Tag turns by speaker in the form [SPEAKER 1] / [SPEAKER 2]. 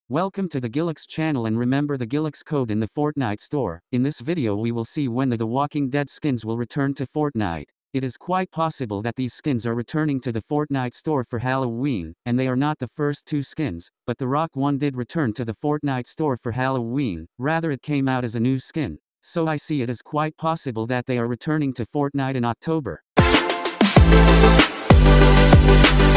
[SPEAKER 1] Welcome to the Gilix channel, and remember the Gilix code in the Fortnite store. In this video we will see when the Walking Dead skins will return to Fortnite. It is quite possible that these skins are returning to the Fortnite store for Halloween, and they are not the first two skins, but the Rock one did return to the Fortnite store for Halloween, rather it came out as a new skin. So I see it as quite possible that they are returning to Fortnite in October.